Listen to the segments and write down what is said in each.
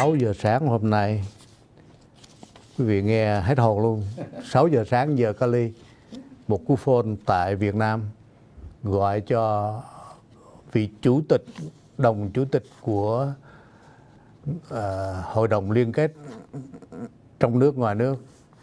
6 giờ sáng hôm nay, quý vị nghe hết hồn luôn. 6 giờ sáng giờ Cali, một cú phone tại Việt Nam gọi cho vị chủ tịch, đồng chủ tịch của Hội đồng Liên kết trong nước ngoài nước,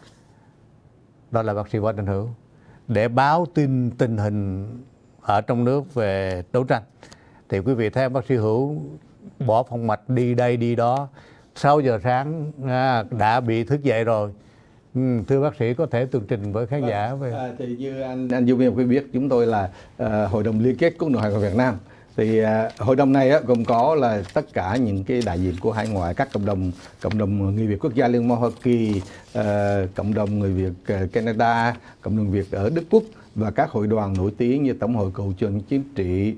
đó là bác sĩ Võ Đình Hữu, để báo tin tình hình ở trong nước về đấu tranh. Thì quý vị thấy bác sĩ Hữu bỏ phòng mạch đi đây đi đó, 6 giờ sáng đã bị thức dậy rồi. Thưa bác sĩ, có thể tường trình với khán giả về... Thì như anh Du Miên quý biết, chúng tôi là Hội đồng Liên kết Quốc nội Hải ngoại Việt Nam. Thì hội đồng này gồm có là tất cả những cái đại diện của hải ngoại, các cộng đồng người Việt quốc gia Liên bang Hoa Kỳ, cộng đồng người Việt Canada, cộng đồng Việt ở Đức Quốc và các hội đoàn nổi tiếng như Tổng hội Cựu chiến trị,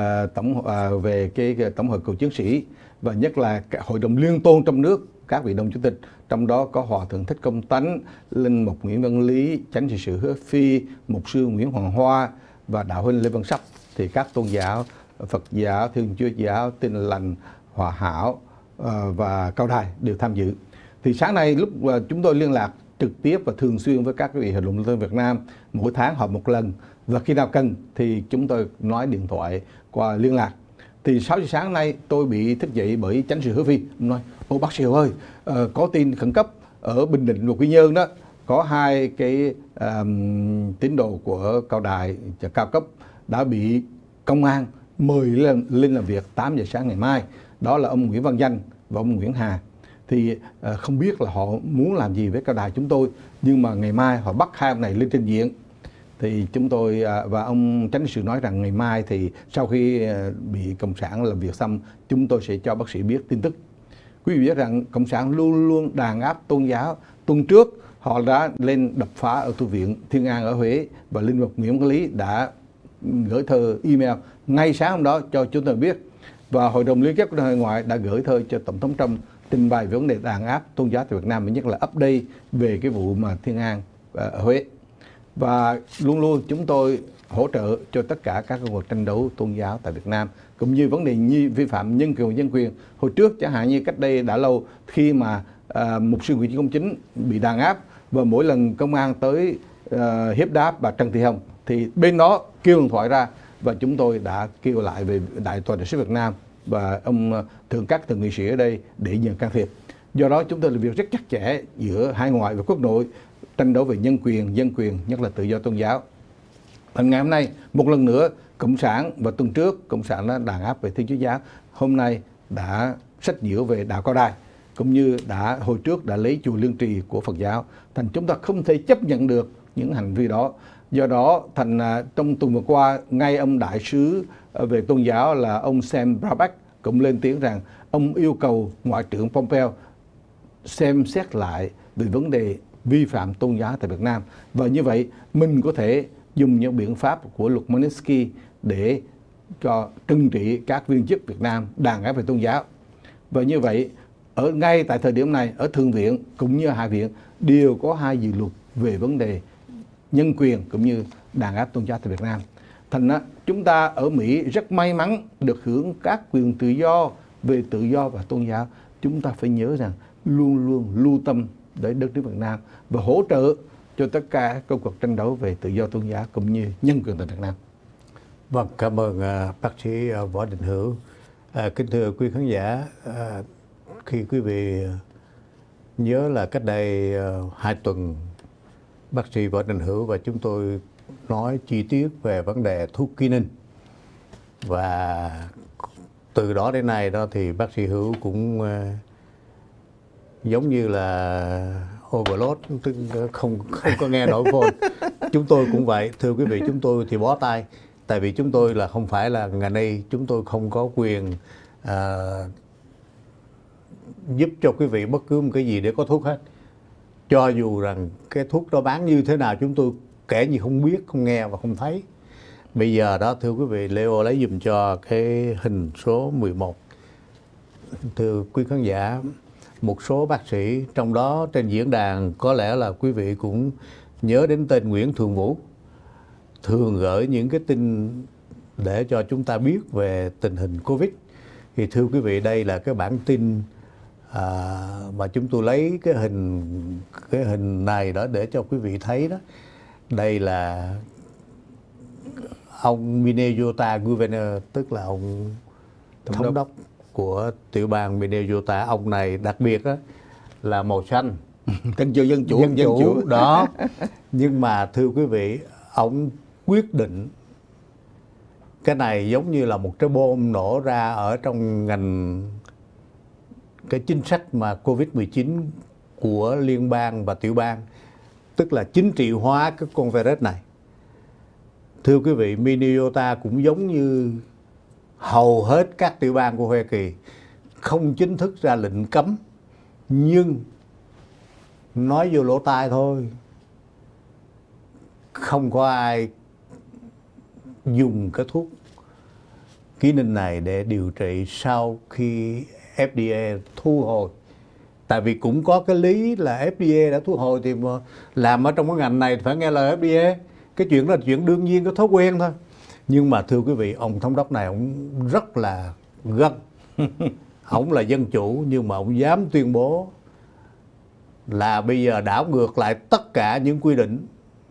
về cái Tổng hội Cựu chiến sĩ, và nhất là Hội đồng Liên tôn trong nước, các vị đồng chủ tịch, trong đó có Hòa thượng Thích Công Tánh, Linh mục Nguyễn Văn Lý, Chánh trị sự Hứa Phi, mục sư Nguyễn Hoàng Hoa và đạo huynh Lê Văn Sắp. Thì các tôn giáo Phật giáo, Thiên Chúa giáo, Tin Lành, Hòa Hảo và Cao Đài đều tham dự. Thì sáng nay lúc chúng tôi liên lạc trực tiếp và thường xuyên với các vị Hội đồng Liên tôn Việt Nam, mỗi tháng họp một lần, và khi nào cần thì chúng tôi nói điện thoại qua liên lạc. Thì 6 giờ sáng nay tôi bị thức dậy bởi Chánh sự Hứa Phi. Ông nói: "Ô bác sĩ ơi, có tin khẩn cấp ở Bình Định và Quy Nhơn đó, có hai cái tín đồ của Cao Đài cao cấp đã bị công an mời lên làm việc 8 giờ sáng ngày mai. Đó là ông Nguyễn Văn Danh và ông Nguyễn Hà. Thì không biết là họ muốn làm gì với Cao Đài chúng tôi, nhưng mà ngày mai họ bắt hai ông này lên trình diện." Thì chúng tôi và ông Chánh sự nói rằng ngày mai thì sau khi bị Cộng sản làm việc xong, chúng tôi sẽ cho bác sĩ biết tin tức. Quý vị biết rằng Cộng sản luôn luôn đàn áp tôn giáo. Tuần trước họ đã lên đập phá ở tu viện Thiên An ở Huế, và Linh mục Nguyễn Văn Lý đã gửi thơ email ngay sáng hôm đó cho chúng tôi biết. Và Hội đồng Liên kết của hải ngoại đã gửi thơ cho Tổng thống Trump trình bày về vấn đề đàn áp tôn giáo tại Việt Nam, và nhất là update về cái vụ mà Thiên An ở Huế. Và luôn luôn chúng tôi hỗ trợ cho tất cả các cuộc tranh đấu tôn giáo tại Việt Nam, cũng như vấn đề như vi phạm nhân quyền. Hồi trước chẳng hạn như cách đây đã lâu, khi mà mục sư Nguyễn Công Chính bị đàn áp, và mỗi lần công an tới hiếp đáp bà Trần Thị Hồng thì bên đó kêu điện thoại ra, và chúng tôi đã kêu lại về Đại tòa đại sứ Việt Nam và các thượng nghị sĩ ở đây để nhờ can thiệp. Do đó chúng tôi làm việc rất chặt chẽ giữa hải ngoại và quốc nội, tranh đấu về nhân quyền, dân quyền, nhất là tự do tôn giáo. Và ngày hôm nay một lần nữa Cộng sản, và tuần trước Cộng sản đã đàn áp về Thiên Chúa giáo, hôm nay đã sách nhiễu về đạo Cao Đài, cũng như hồi trước đã lấy chùa Liên Trì của Phật giáo. Thành chúng ta không thể chấp nhận được những hành vi đó. Do đó thành trong tuần vừa qua, ngay ông đại sứ về tôn giáo là ông Sam Brownback cũng lên tiếng rằng ông yêu cầu Ngoại trưởng Pompeo xem xét lại về vấn đề vi phạm tôn giáo tại Việt Nam, và như vậy mình có thể dùng những biện pháp của luật Magnitsky để cho trừng trị các viên chức Việt Nam đàn áp về tôn giáo. Và như vậy ngay tại thời điểm này, ở Thượng viện cũng như Hạ viện đều có hai dự luật về vấn đề nhân quyền cũng như đàn áp tôn giáo tại Việt Nam. Thành chúng ta ở Mỹ rất may mắn được hưởng các quyền tự do về tự do và tôn giáo. Chúng ta phải nhớ rằng luôn luôn lưu tâm đến đất nước Việt Nam và hỗ trợ cho tất cả các cuộc tranh đấu về tự do tôn giáo cũng như nhân quyền tại Việt Nam. Vâng, cảm ơn bác sĩ Võ Đình Hữu. Kính thưa quý khán giả, khi quý vị nhớ là cách đây 2 tuần, bác sĩ Võ Đình Hữu và chúng tôi nói chi tiết về vấn đề thuốc Quinin, và từ đó đến nay đó thì bác sĩ Hữu cũng giống như là overload, tức không có nghe nổi phone. Chúng tôi cũng vậy, thưa quý vị, chúng tôi thì bó tay, tại vì chúng tôi là không phải là ngành y, chúng tôi không có quyền giúp cho quý vị bất cứ một cái gì để có thuốc hết. Cho dù rằng cái thuốc đó bán như thế nào chúng tôi kể như không biết, không nghe và không thấy. Bây giờ đó thưa quý vị, Leo lấy dùm cho cái hình số 11. Thưa quý khán giả, một số bác sĩ trong đó trên diễn đàn có lẽ là quý vị cũng nhớ đến tên Nguyễn Thường Vũ, thường gửi những cái tin để cho chúng ta biết về tình hình Covid. Thì thưa quý vị, đây là cái bản tin Mà chúng tôi lấy cái hình này đó để cho quý vị thấy đó. Đây là ông Minnesota Governor, tức là ông thống đốc của tiểu bang Minnesota. Ông này đặc biệt đó là màu xanh. Dân chủ đó. Nhưng mà thưa quý vị, ông quyết định cái này giống như là một cái bom nổ ra ở trong ngành cái chính sách mà Covid-19 của liên bang và tiểu bang, tức là chính trị hóa cái con virus này. Thưa quý vị, Minnesota cũng giống như hầu hết các tiểu bang của Hoa Kỳ, không chính thức ra lệnh cấm, nhưng nói vô lỗ tai thôi. Không có ai dùng cái thuốc ký ninh này để điều trị sau khi FDA thu hồi. Tại vì cũng có cái lý là FDA đã thu hồi thì mà làm ở trong cái ngành này phải nghe lời FDA. Cái chuyện đó là chuyện đương nhiên, có thói quen thôi. Nhưng mà thưa quý vị, ông thống đốc này ông rất là gân. Ông là dân chủ nhưng mà ông dám tuyên bố là bây giờ đảo ngược lại tất cả những quy định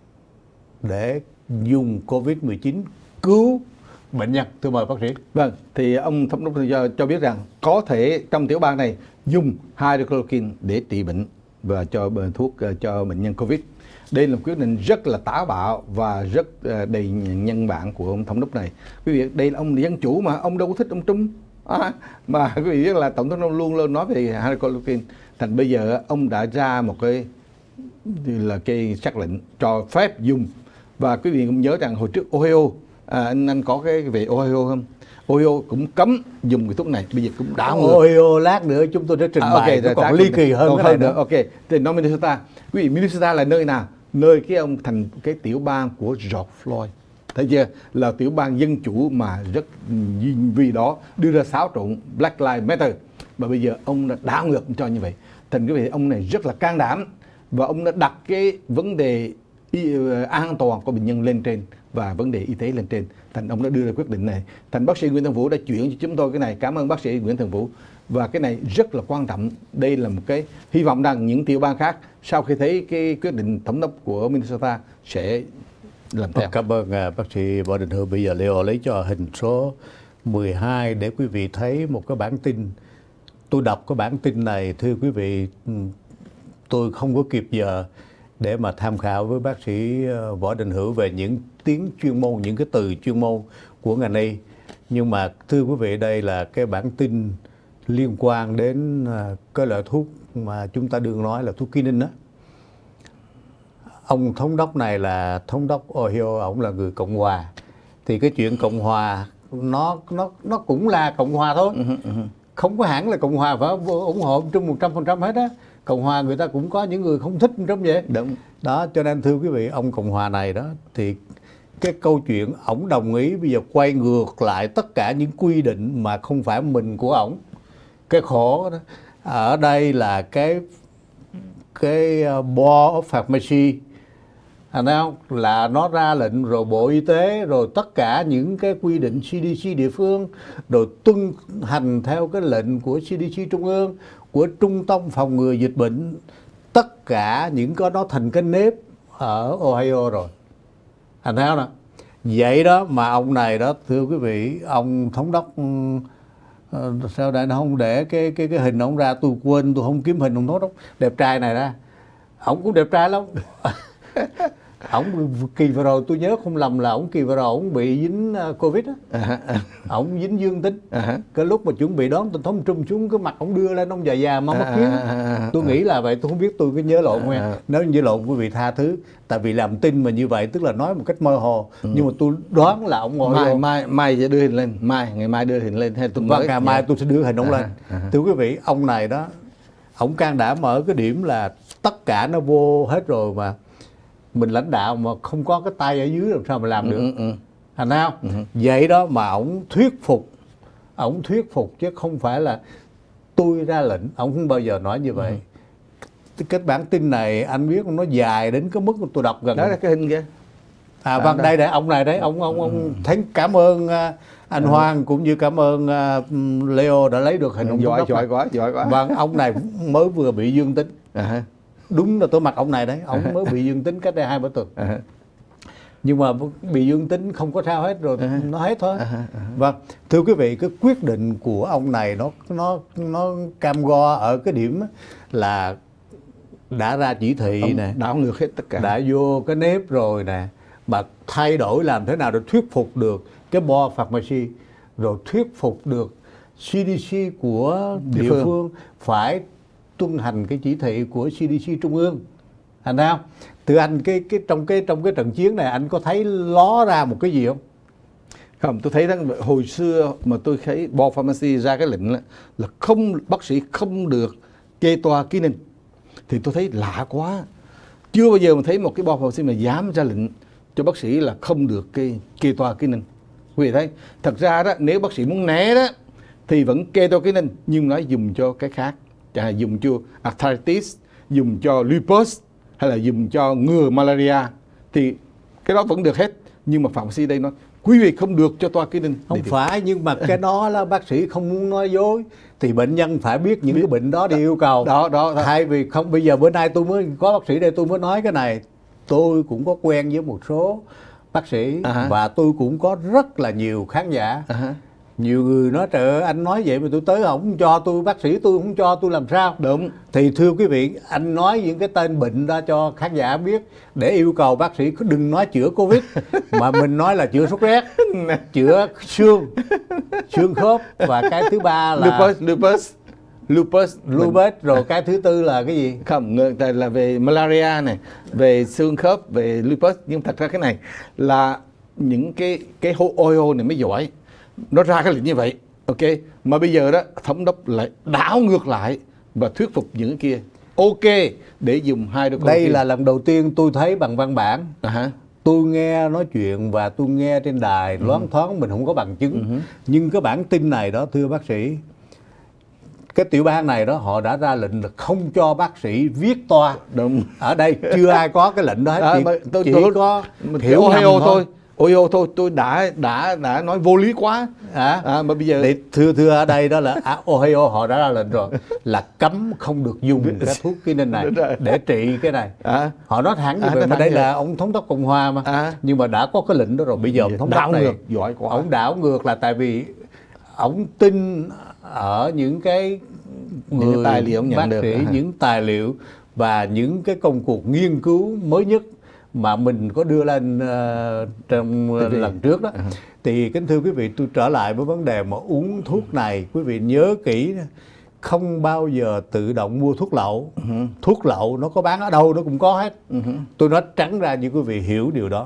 để dùng Covid-19 cứu bệnh nhân. Thưa mời bác sĩ. Vâng, thì ông thống đốc cho biết rằng có thể trong tiểu bang này dùng hydrochloroquine để trị bệnh và cho thuốc cho bệnh nhân Covid. Đây là một quyết định rất là táo bạo và rất đầy nhân bản của ông thống đốc này. Quý vị, đây là ông dân chủ mà, ông đâu có thích ông Trump. Mà quý vị biết là tổng thống luôn luôn nói về hydrochloroquine. Thành bây giờ ông đã ra một cái sắc lệnh cho phép dùng. Và quý vị cũng nhớ rằng hồi trước Ohio, anh có cái về Ohio không? Ohio cũng cấm dùng cái thuốc này, bây giờ cũng đảo ngược. Ohio lát nữa chúng tôi sẽ trình bày, nó còn ly kỳ hơn cái này nữa. Ok, thì nói Minnesota. Quý vị, Minnesota là nơi nào? Nơi cái ông thành cái tiểu bang của George Floyd. Thấy chưa? Là tiểu bang dân chủ mà rất vì đó đưa ra xáo trộn Black Lives Matter. Và bây giờ ông đã đảo ngược cho như vậy. Thành quý vị, ông này rất là can đảm và ông đã đặt cái vấn đề an toàn của bệnh nhân lên trên và vấn đề y tế lên trên. Thành ông đã đưa ra quyết định này. Thành bác sĩ Nguyễn Thần Vũ đã chuyển cho chúng tôi cái này. Cảm ơn bác sĩ Nguyễn Thần Vũ. Và cái này rất là quan trọng. Đây là một cái hy vọng rằng những tiểu bang khác sau khi thấy cái quyết định thống đốc của Minnesota sẽ làm theo. Cảm ơn bác sĩ Võ Đình Hương. Bây giờ Leo lấy cho hình số 12 để quý vị thấy một cái bản tin. Tôi đọc cái bản tin này, thưa quý vị, tôi không có kịp giờ để mà tham khảo với bác sĩ Võ Đình Hữu về những tiếng chuyên môn, những cái từ chuyên môn của ngành y. Nhưng mà thưa quý vị, đây là cái bản tin liên quan đến cái loại thuốc mà chúng ta đương nói là thuốc Kinin đó. Ông thống đốc này là thống đốc Ohio, ông là người Cộng Hòa. Thì cái chuyện Cộng Hòa nó cũng là Cộng Hòa thôi. Không có hẳn là Cộng Hòa phải ủng hộ Trung 100% hết á. Cộng Hòa người ta cũng có những người không thích Trump vậy. Đúng. Đó, cho nên thưa quý vị, ông Cộng Hòa này đó thì cái câu chuyện ổng đồng ý bây giờ quay ngược lại tất cả những quy định mà không phải mình của ổng. Cái khổ đó ở đây là cái Board of Pharmacy, là nó ra lệnh rồi Bộ Y tế rồi tất cả những cái quy định CDC địa phương rồi tuân hành theo cái lệnh của CDC trung ương, của Trung tâm phòng ngừa dịch bệnh, tất cả những cái đó thành cái nếp ở Ohio rồi. Thành theo nè. Vậy đó mà ông này đó, thưa quý vị, ông thống đốc sao đây nó không để cái hình ông ra, tôi quên, tôi không kiếm hình ông thống đốc đẹp trai này ra. Ông cũng đẹp trai lắm. Ông kỳ vừa rồi tôi nhớ không lầm là ông kỳ vừa rồi ông bị dính Covid á. Ông dính dương tính. Cái lúc mà chuẩn bị đón tổng thống Trump xuống, cái mặt ông đưa lên ông già mà mất kiến. Tôi nghĩ là vậy, tôi không biết tôi có nhớ lộn không. Nếu như lộn quý vị tha thứ, tại vì làm tin mà như vậy tức là nói một cách mơ hồ. Nhưng mà tôi đoán là ông ngồi mai sẽ đưa hình lên, ngày mai đưa hình lên hay tuần tới. Ngày mai tôi sẽ đưa hình ông lên. Thưa quý vị, ông này đó, ông can đảm ở cái điểm là tất cả nó vô hết rồi mà mình lãnh đạo mà không có cái tay ở dưới làm sao mà làm được. Thành không? Vậy đó mà ổng thuyết phục chứ không phải là tôi ra lệnh. Ổng không bao giờ nói như vậy. Cái bản tin này anh biết nó dài đến cái mức tôi đọc gần đó là cái hình kia. Vâng, đây đấy, ông này đấy, ông thánh cảm ơn anh Hoàng cũng như cảm ơn Leo đã lấy được hình ông giỏi quá. Vâng, ông này mới vừa bị dương tính. Đúng là tôi mặc ông này đấy, ông mới bị dương tính cách đây 2-3 tuần. Nhưng mà bị dương tính không có sao hết rồi, nó hết thôi. Vâng, thưa quý vị, cái quyết định của ông này nó cam go ở cái điểm là đã ra chỉ thị nè, đảo ngược hết tất cả, đã vô cái nếp rồi nè, mà thay đổi làm thế nào để thuyết phục được cái Board Pharmacy, rồi thuyết phục được CDC của địa phương phải tuân hành cái chỉ thị của CDC trung ương. Thành ra từ anh trong cái trận chiến này anh có thấy ló ra một cái gì không? Không, tôi thấy rằng hồi xưa mà tôi thấy Board Pharmacy ra cái lệnh là không, bác sĩ không được kê toa ký ninh, thì tôi thấy lạ quá. Chưa bao giờ mà thấy một cái Board Pharmacy mà dám ra lệnh cho bác sĩ là không được kê toa ký ninh. Quý vị thấy, thật ra đó, nếu bác sĩ muốn né đó thì vẫn kê toa ký ninh, nhưng nói dùng cho cái khác, chẳng hạn dùng cho arthritis, dùng cho lupus hay là dùng cho ngừa malaria thì cái đó vẫn được hết. Nhưng mà pharmacy đây nói quý vị không được cho toa ký ninh. Không phải, nhưng mà cái đó là bác sĩ không muốn nói dối thì bệnh nhân phải biết những cái bệnh đó để yêu cầu. Đó. Thay vì không, bây giờ bữa nay tôi mới có bác sĩ đây, tôi mới nói cái này. Tôi cũng có quen với một số bác sĩ và tôi cũng có rất là nhiều khán giả. Nhiều người nói trời ơi, anh nói vậy mà tôi tới không cho tôi, bác sĩ tôi không cho tôi làm sao? Đúng. Thì thưa quý vị, anh nói những cái tên bệnh ra cho khán giả biết để yêu cầu bác sĩ đừng nói chữa Covid mà mình nói là chữa sốt rét, chữa xương khớp, và cái thứ ba là lupus, rồi cái thứ tư là cái gì? Không, là về malaria này, về xương khớp, về lupus. Nhưng thật ra cái này là những cái OIO này mới giỏi, nó ra cái lệnh như vậy, ok. Mà bây giờ đó thống đốc lại đảo ngược lại và thuyết phục những cái kia ok để dùng hai đứa con. Đây là lần đầu tiên tôi thấy bằng văn bản. Tôi nghe nói chuyện và tôi nghe trên đài loáng thoáng, mình không có bằng chứng. Nhưng cái bản tin này đó, thưa bác sĩ, cái tiểu bang này đó họ đã ra lệnh là không cho bác sĩ viết toa. Đúng. Ở đây chưa ai có cái lệnh đó hết. Chỉ có hiểu OIO thôi. OIO thôi, tôi đã nói vô lý quá. Mà bây giờ để thưa ở đây đó là Ohio họ đã ra lệnh rồi là cấm không được dùng cái thuốc ký ninh này để trị cái này. Họ nói thẳng như vậy, mà đây là ông thống đốc Cộng hòa mà. Nhưng mà đã có cái lệnh đó rồi, bây giờ ông thống đốc này giỏi quá. Ông đảo ngược là tại vì ông tin ở những cái người tài liệu bác sĩ, những tài liệu và những cái công cuộc nghiên cứu mới nhất mà mình có đưa lên trong lần trước đó. Thì kính thưa quý vị, tôi trở lại với vấn đề mà uống thuốc này, quý vị nhớ kỹ, không bao giờ tự động mua thuốc lậu. Thuốc lậu nó có bán ở đâu nó cũng có hết. Tôi nói trắng ra như quý vị hiểu điều đó.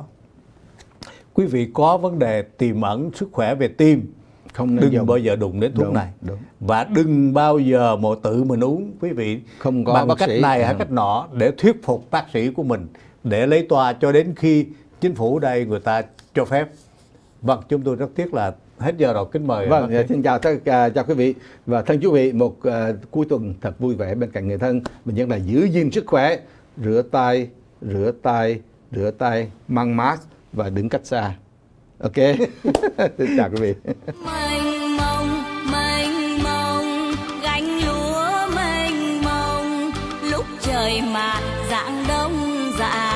Quý vị có vấn đề tiềm ẩn sức khỏe về tim, đừng bao giờ đụng đến thuốc này. Và đừng bao giờ mà tự mình uống, quý vị, không có bằng bác cách sĩ này hay cách nọ để thuyết phục bác sĩ của mình để lấy toa cho đến khi chính phủ đây người ta cho phép. Vâng, chúng tôi rất tiếc là hết giờ rồi, kính mời. Vâng, xin chào chào quý vị và thân quý vị, một cuối tuần thật vui vẻ bên cạnh người thân. Mình vẫn là giữ gìn sức khỏe, rửa tay, mang mask và đứng cách xa. Ok. Xin chào quý vị. Mênh mông, gánh lúa mênh mông, lúc trời mà rạng đông dạ.